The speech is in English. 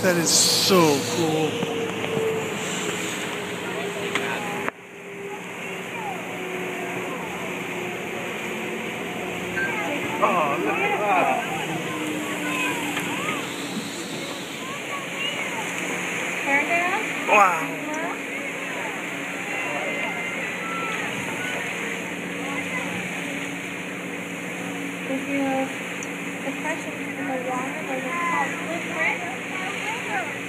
That is so cool. Oh, look at that. Turn down. Wow. If you the pressure in the water, like it's called liquid.